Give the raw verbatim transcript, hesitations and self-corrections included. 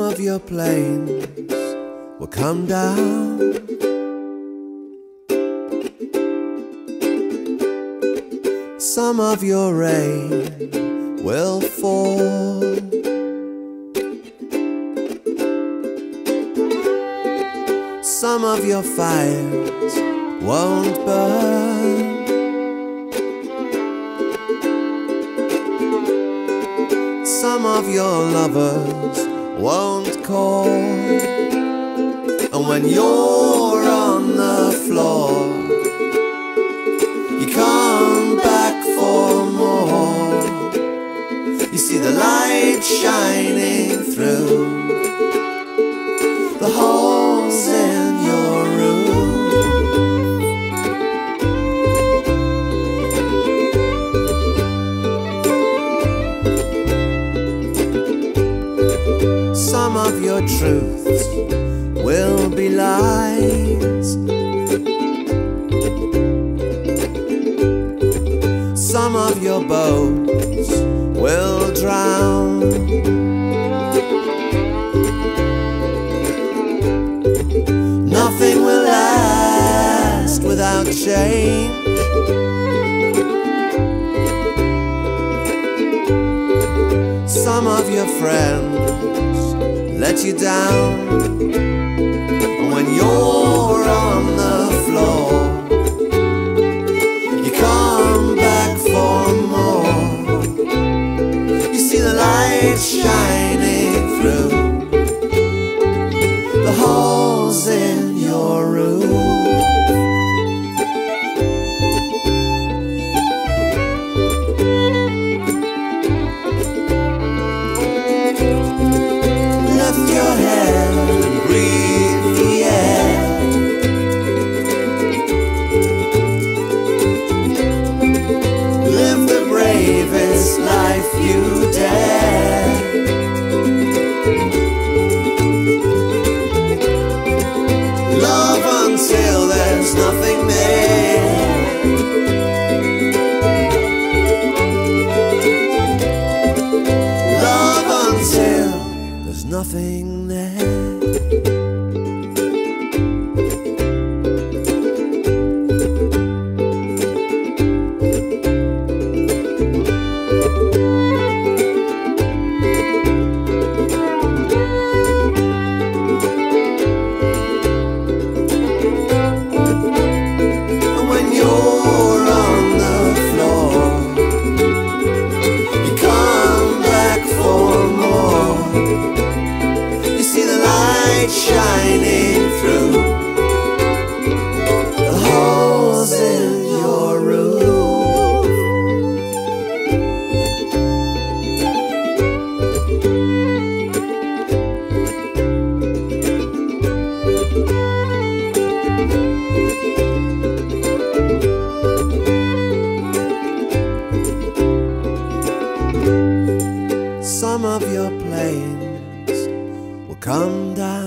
of your planes will come down. Some of your rain will fall. Some of your fires won't burn. Some of your lovers won't call. And when you're on the floor, you come back for more. You see the light shining through the holes in your roof. Some of your truths will be lies. Some of your boats will drown. Nothing will last without change. Some of your friends let you down. And when you're on the floor, you come back for more. You see the light shining through the holes in your roof. Lift your head and breathe the air. Live the bravest life you dare. Love until there's nothing there. Love until there's nothing there. And when you're on the floor, you come back for more. You see the light shining through the holes in your roof. Some of your planes will come down.